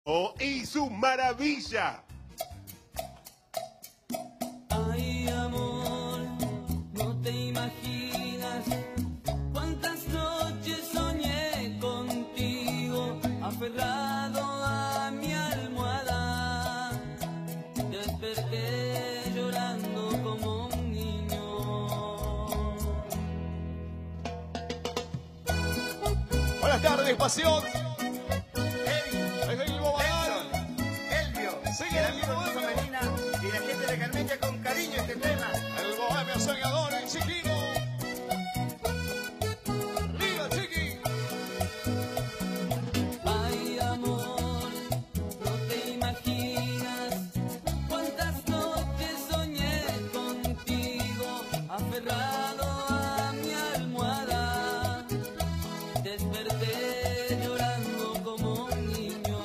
Y su maravilla. Ay, amor, no te imaginas cuántas noches soñé contigo, aferrado a mi almohada. Desperté llorando como un niño. Buenas tardes, pasión. Y la gente le carmecha con cariño este tema. El bohemio soñador, el chiquino. ¡Viva, chiqui! Ay, amor, no te imaginas cuántas noches soñé contigo, aferrado a mi almohada. Desperté llorando como un niño.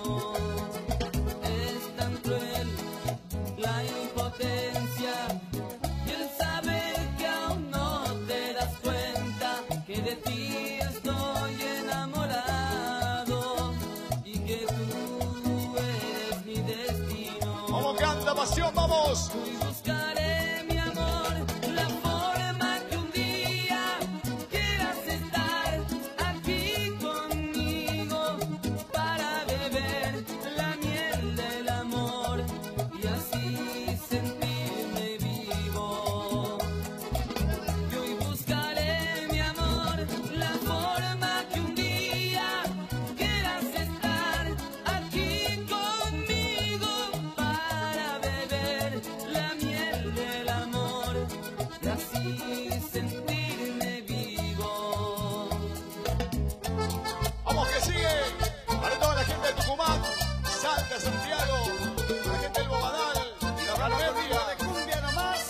Es tan cruel la impotencia y el saber que aún no te das cuenta que de ti estoy enamorado y que tú eres mi destino. ¿Cómo canta pasión? ¡Vamos! Y buscaré, mi amor, la forma que un día quieras estar aquí conmigo para beber la miel del amor y así sentirme vivo. Yo hoy buscaré, mi amor, la forma que un día quieras estar aquí conmigo para beber la miel del amor y así sentirme vivo. ¡Vamos que sigue! Para toda la gente de Tucumán, Salta, Santiago, la gente del Bobadal, y la Valverde, De cumbia nomás.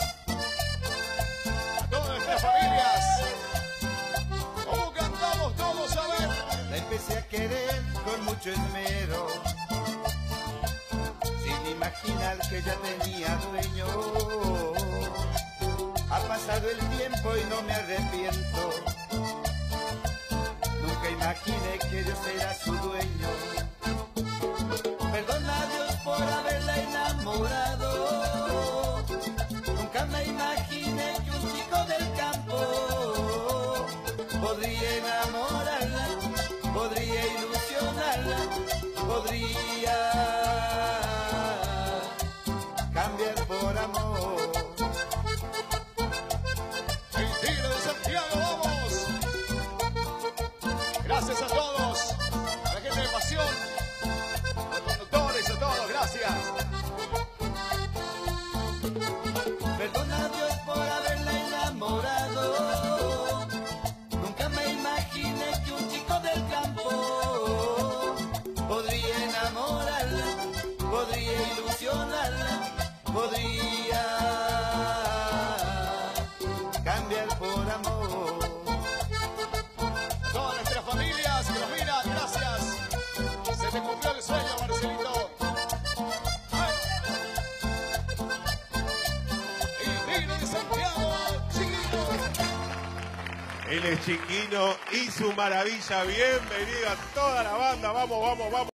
a todas nuestras familias. ¿Cómo cantamos todos? A ver. La empecé a querer con mucho esmero, sin imaginar que ya tenía dueño. Ha pasado el tiempo y no me arrepiento. Nunca imaginé que yo sería su dueño. Perdona a Dios por haberla enamorado. Nunca me imaginé que un chico del campo podría enamorarla, podría ilusionarla, podría cambiar por amor. El Tigre de Santiago, vamos. Gracias a todos, a la gente de pasión, a los conductores, a todos, gracias. Perdona a Dios por haberla enamorado. Nunca me imaginé que un chico del campo podría enamorarla, podría ilusionarla, podría cambiar por amor. A todas nuestras familias que nos miran, gracias. Se te cumplió el sueño, Marcelito. El Tigre de Santiago, chiquino. Él es Chiquino y su maravilla. Bienvenida a toda la banda. Vamos, vamos, vamos.